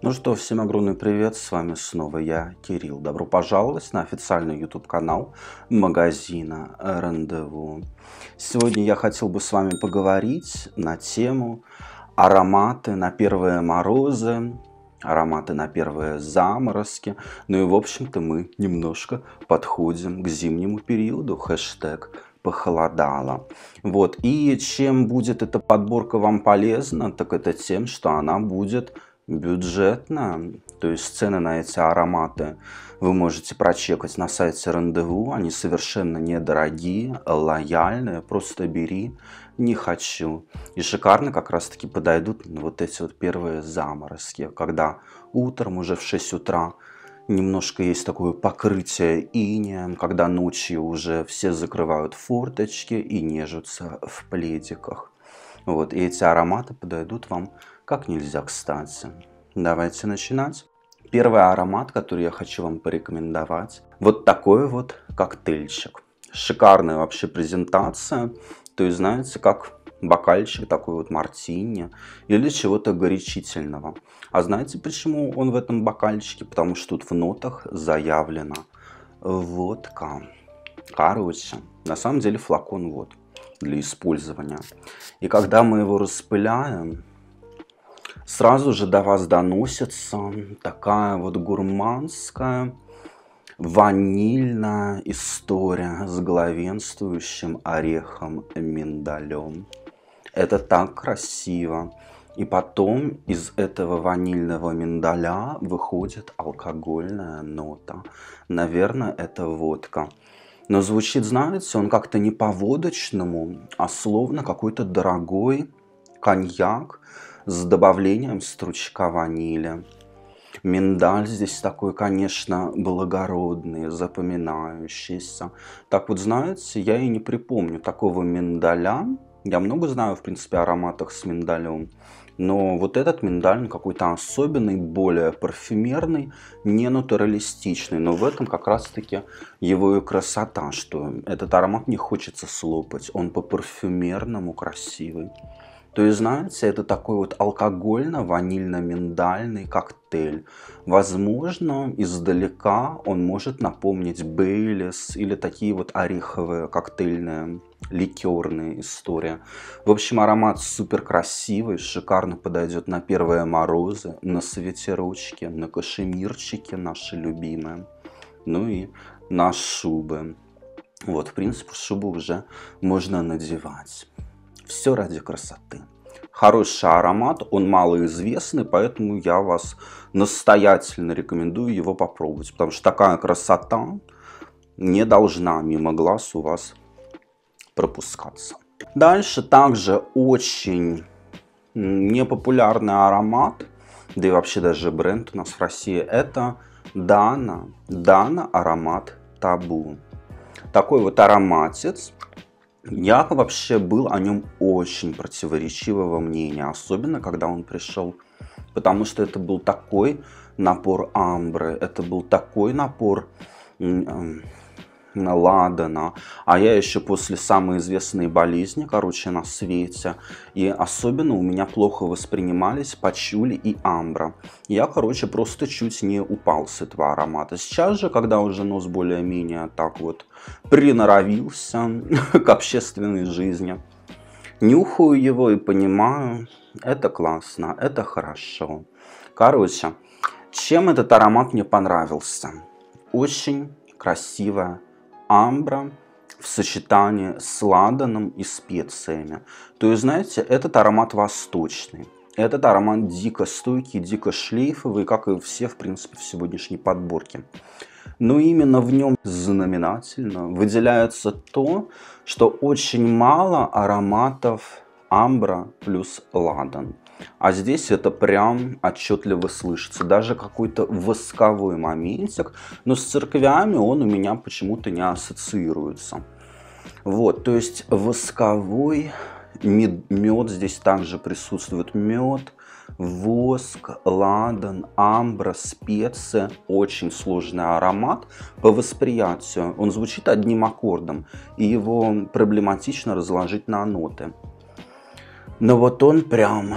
Ну что, всем огромный привет, с вами снова я, Кирилл. Добро пожаловать на официальный YouTube-канал магазина Рандеву. Сегодня я хотел бы с вами поговорить на тему ароматы на первые морозы, ароматы на первые заморозки. Ну и в общем-то мы немножко подходим к зимнему периоду, хэштег похолодало. Вот, и чем будет эта подборка вам полезна, так это тем, что она будет бюджетно, то есть цены на эти ароматы вы можете прочекать на сайте Рандеву, они совершенно недорогие, лояльные, просто бери, не хочу. И шикарно как раз таки подойдут вот эти вот первые заморозки, когда утром уже в 6 утра немножко есть такое покрытие инеем, когда ночью уже все закрывают форточки и нежатся в пледиках. Вот, и эти ароматы подойдут вам как нельзя кстати. Давайте начинать. Первый аромат, который я хочу вам порекомендовать, вот такой вот коктейльчик. Шикарная вообще презентация. То есть, знаете, как бокальчик такой вот мартини или чего-то горячительного. А знаете, почему он в этом бокальчике? Потому что тут в нотах заявлена водка. Короче, на самом деле флакон вот для использования. И когда мы его распыляем, сразу же до вас доносится такая вот гурманская, ванильная история с главенствующим орехом миндалем. Это так красиво. И потом из этого ванильного миндаля выходит алкогольная нота. Наверное, это водка. Но звучит, знаете, он как-то не по-водочному, а словно какой-то дорогой коньяк с добавлением стручка ванили. Миндаль здесь такой, конечно, благородный, запоминающийся. Так вот, знаете, я и не припомню такого миндаля. Я много знаю, в принципе, о ароматах с миндалем. Но вот этот миндаль какой-то особенный, более парфюмерный, не натуралистичный. Но в этом как раз-таки его и красота, что этот аромат не хочется слопать. Он по-парфюмерному красивый. То есть, знаете, это такой вот алкогольно-ванильно-миндальный коктейль. Возможно, издалека он может напомнить Бейлис или такие вот ореховые коктейльные ликерные истории. В общем, аромат супер красивый, шикарно подойдет на первые морозы, на свитерочки, на кашемирчики наши любимые. Ну и на шубы. Вот, в принципе, шубу уже можно надевать. Все ради красоты. Хороший аромат, он малоизвестный, поэтому я вас настоятельно рекомендую его попробовать. Потому что такая красота не должна мимо глаз у вас пропускаться. Дальше также очень непопулярный аромат, да и вообще даже бренд у нас в России, это Дана. Дана аромат табу. Такой вот ароматец. Я вообще был о нем очень противоречивого мнения, особенно когда он пришел, потому что это был такой напор амбры, это был такой напор ладана, а я еще после самой известной болезни, короче, на свете, и особенно у меня плохо воспринимались пачули и амбра. Я, короче, просто чуть не упал с этого аромата. Сейчас же, когда уже нос более-менее так вот приноровился к общественной жизни, нюхаю его и понимаю, это классно, это хорошо. Короче, чем этот аромат мне понравился? Очень красивая амбра в сочетании с ладаном и специями. То есть, знаете, этот аромат восточный. Этот аромат дико стойкий, дико шлейфовый, как и все, в принципе, в сегодняшней подборке. Но именно в нем знаменательно выделяется то, что очень мало ароматов амбра плюс ладан. А здесь это прям отчетливо слышится. Даже какой-то восковой моментик. Но с церквями он у меня почему-то не ассоциируется. Вот, то есть восковой мед здесь также присутствует. Мед, воск, ладан, амбра, специи. Очень сложный аромат по восприятию. Он звучит одним аккордом. И его проблематично разложить на ноты. Но вот он прям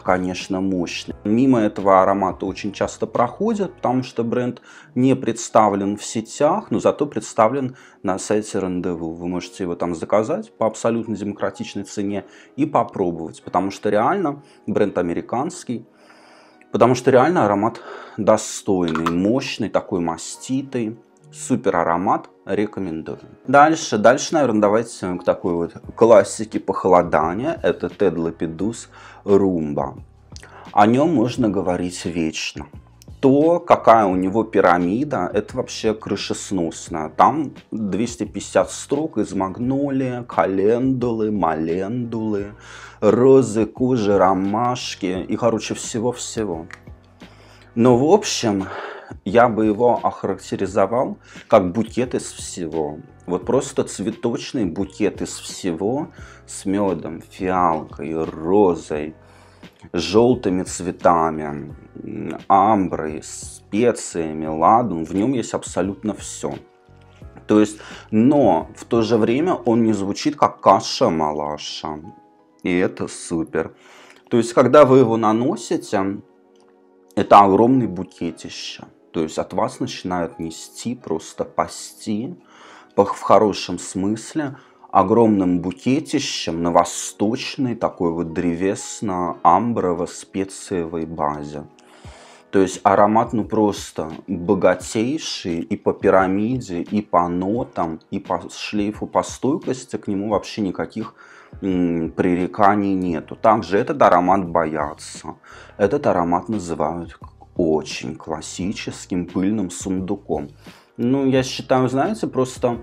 конечно, мощный. Мимо этого аромата очень часто проходят, потому что бренд не представлен в сетях, но зато представлен на сайте Рандеву. Вы можете его там заказать по абсолютно демократичной цене и попробовать, потому что реально бренд американский, потому что реально аромат достойный, мощный, такой маститый. Супер аромат, рекомендую. Дальше, наверное, давайте к такой вот классике похолодания. Это Ted Lapidus Rumba. О нем можно говорить вечно. То, какая у него пирамида, это вообще крышесносно. Там 250 строк из магнолии, календулы, малендулы, розы, кожи, ромашки и, короче, всего-всего. Но, в общем, я бы его охарактеризовал как букет из всего. Вот просто цветочный букет из всего с медом, фиалкой, розой, желтыми цветами, амброй, специями, ладан. В нем есть абсолютно все. То есть, но в то же время он не звучит как каша-малаша. И это супер. То есть, когда вы его наносите, это огромный букетище. То есть от вас начинают нести, просто пасти, в хорошем смысле, огромным букетищем на восточной такой вот древесно-амброво-специевой базе. То есть аромат ну просто богатейший и по пирамиде, и по нотам, и по шлейфу, по стойкости к нему вообще никаких пререканий нету. Также этот аромат боятся. Этот аромат называют очень классическим пыльным сундуком. Ну, я считаю, знаете, просто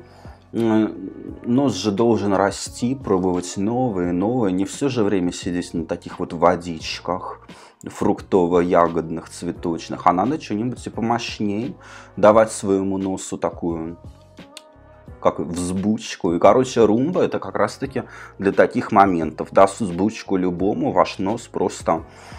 нос же должен расти, пробовать новые. Не все же время сидеть на таких вот водичках фруктово-ягодных, цветочных. А надо что-нибудь типа помощнее давать своему носу такую, как взбучку. И, короче, румба это как раз-таки для таких моментов. Даст взбучку любому, ваш нос просто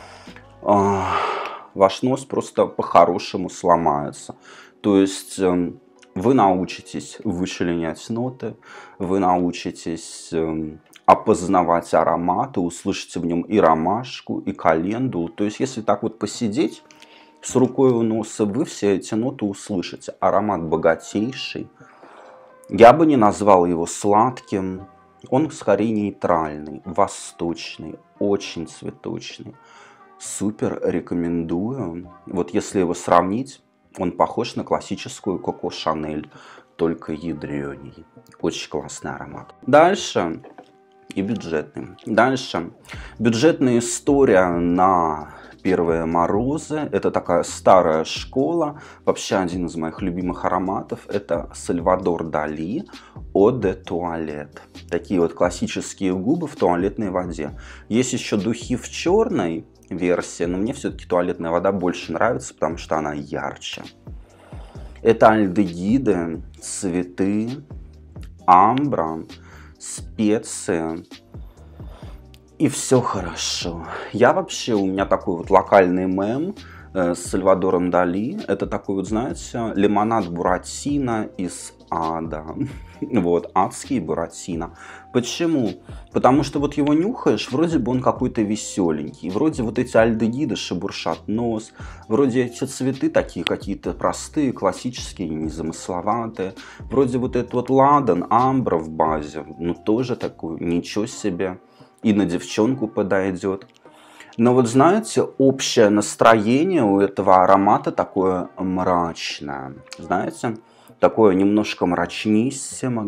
по-хорошему сломается. То есть вы научитесь вычленять ноты, вы научитесь опознавать ароматы, услышите в нем и ромашку, и календулу. То есть если так вот посидеть с рукой у носа, вы все эти ноты услышите. Аромат богатейший. Я бы не назвал его сладким. Он скорее нейтральный, восточный, очень цветочный. Супер рекомендую. Вот если его сравнить, он похож на классическую Коко Шанель, только ядреней. Очень классный аромат. Дальше и бюджетный. Дальше бюджетная история на первые морозы. Это такая старая школа. Вообще один из моих любимых ароматов. Это Сальвадор Дали Eau de Toilette. Такие вот классические губы в туалетной воде. Есть еще духи в черной версии, но мне все-таки туалетная вода больше нравится, потому что она ярче. Это альдегиды, цветы, амбра, специи. И все хорошо. У меня такой вот локальный мем с Сальвадором Дали. Это такой вот, знаете, лимонад Буратино из ада. Вот, адский Буратино. Почему? Потому что вот его нюхаешь, вроде бы он какой-то веселенький. Вроде вот эти альдегиды шебуршат нос. Вроде эти цветы такие какие-то простые, классические, незамысловатые. Вроде вот этот вот ладан, амбра в базе. Ну тоже такой, ничего себе. И на девчонку подойдет. Но вот знаете, общее настроение у этого аромата такое мрачное. Знаете, такое немножко мрачниссимо,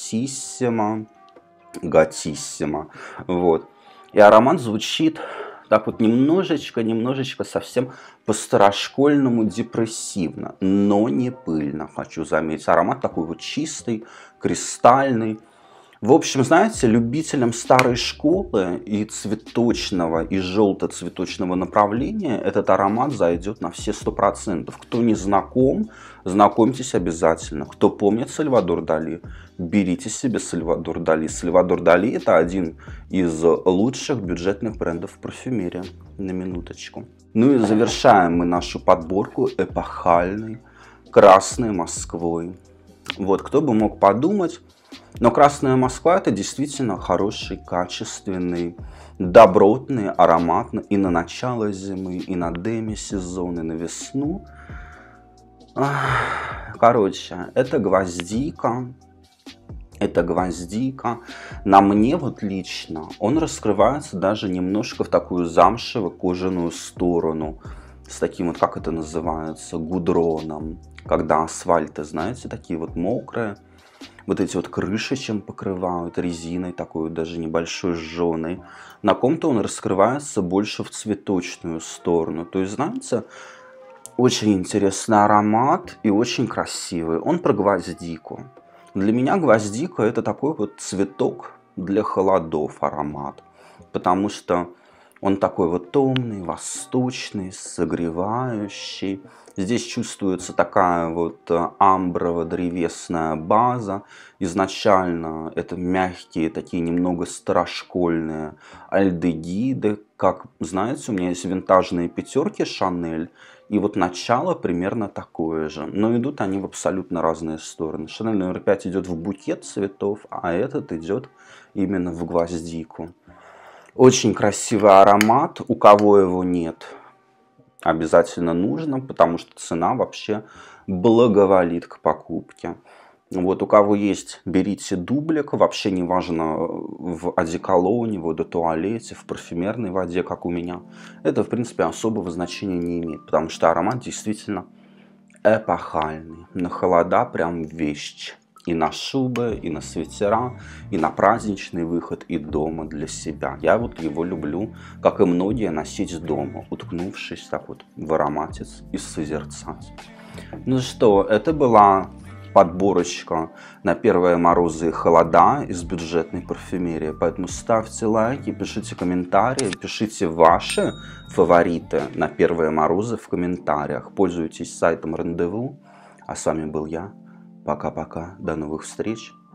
готиссимо. Вот. И аромат звучит так вот немножечко совсем по-старошкольному депрессивно, но не пыльно, хочу заметить. Аромат такой вот чистый, кристальный. В общем, знаете, любителям старой школы и цветочного, и желто-цветочного направления этот аромат зайдет на все 100%. Кто не знаком, знакомьтесь обязательно. Кто помнит Сальвадор Дали, берите себе Сальвадор Дали. Сальвадор Дали – это один из лучших бюджетных брендов в парфюмерии, на минуточку. Ну и завершаем мы нашу подборку эпохальной Красной Москвой. Вот, кто бы мог подумать, Но Красная Москва — это действительно хороший, качественный, добротный аромат и на начало зимы, и на деми-сезон, и на весну. Короче, это гвоздика. Это гвоздика. На мне вот лично он раскрывается даже немножко в такую замшево-кожаную сторону. С таким вот, как это называется, гудроном. Когда асфальты, знаете, такие вот мокрые. Вот эти вот крыши чем покрывают, резиной такой даже небольшой жженой. На ком-то он раскрывается больше в цветочную сторону. То есть, знаете, очень интересный аромат и очень красивый. Он про гвоздику. Для меня гвоздика — это такой вот цветок для холодов аромат. Потому что он такой вот томный, восточный, согревающий. Здесь чувствуется такая вот амброво-древесная база. Изначально это мягкие, такие немного старошкольные альдегиды. Как, знаете, у меня есть винтажные пятерки Шанель. И вот начало примерно такое же. Но идут они в абсолютно разные стороны. Шанель номер 5 идет в букет цветов, а этот идет именно в гвоздику. Очень красивый аромат. У кого его нет, обязательно нужно, потому что цена вообще благоволит к покупке. Вот у кого есть, берите дублик. Вообще не важно в одеколоне, в водотуалете, в парфюмерной воде, как у меня. Это, в принципе, особого значения не имеет, потому что аромат действительно эпохальный. На холода прям вещь. И на шубы, и на свитера, и на праздничный выход, и дома для себя. Я вот его люблю, как и многие, носить дома, уткнувшись так вот в ароматец и созерцать. Ну что, это была подборочка на первые морозы и холода из бюджетной парфюмерии. Поэтому ставьте лайки, пишите комментарии, пишите ваши фавориты на первые морозы в комментариях. Пользуйтесь сайтом Рандеву. А с вами был я. Пока-пока. До новых встреч.